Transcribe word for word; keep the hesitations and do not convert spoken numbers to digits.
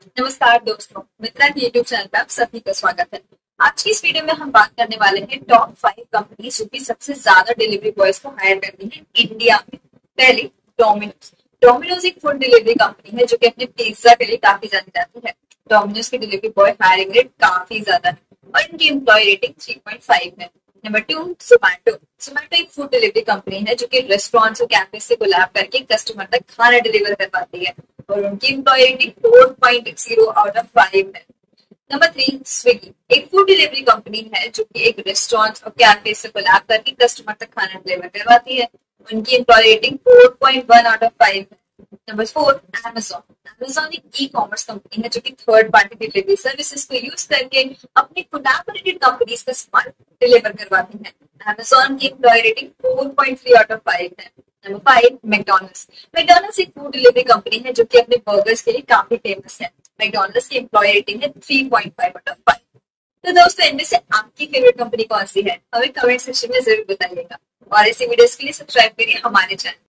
नमस्कार दोस्तों, मित्रा के यूट्यूब चैनल पर आप सभी का स्वागत है। आज की इस वीडियो में हम बात करने वाले हैं टॉप फाइव कंपनी जो कि सबसे ज्यादा डिलीवरी बॉयज को हायर करती है इंडिया में। पहली, डोमिनोज। डोमिनोज एक फूड डिलीवरी कंपनी है जो कि अपने पिज्जा के लिए काफी जानी जाती है। डोमिनोज की डिलीवरी बॉय हायरिंग रेट काफी ज्यादा है और इनकी employ rating three point five है। Number two, Zomato. जोमैटो एक फूड डिलीवरी कंपनी है जो कि रेस्टोरेंट्स और कैफे से कोलैब करके कस्टमर तक खाना डिलीवर करवाती है और उनकी employ rating four point zero out of five है। Number three, Swiggy. एक फूड डिलीवरी कंपनी है जो कि एक रेस्टोरेंट और कैफे से कोलैब करके कस्टमर तक खाना डिलीवर करवाती है। उनकी employ rating four point one out of five है। Number four, Amazon। Amazon एक ई कॉमर्स कंपनी है जो कि थर्ड पार्टी डिलीवरी सर्विसेज को यूज करके अपने कोलैबोरेटेड कंपनीज का सामान डिलीवर करवाती है। Amazon की employ rating four point three out of five है। Number five, McDonald's. मैकडोनल्ड्स एक फूड डिलीवरी कंपनी है जो कि अपने बर्गर्स के लिए काफी फेमस है। मैकडोनल्ड्स की एम्प्लॉय रेटिंग है three point five out of five. तो दोस्तों, इनमें से आपकी फेवरेट कंपनी कौन सी है हमें कमेंट सेक्शन में जरूर बताइएगा और ऐसी वीडियोस के लिए सब्सक्राइब करिए हमारे चैनल।